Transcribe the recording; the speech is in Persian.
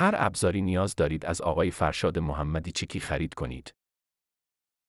هر ابزاری نیاز دارید از آقای فرشاد محمدی چیکی خرید کنید.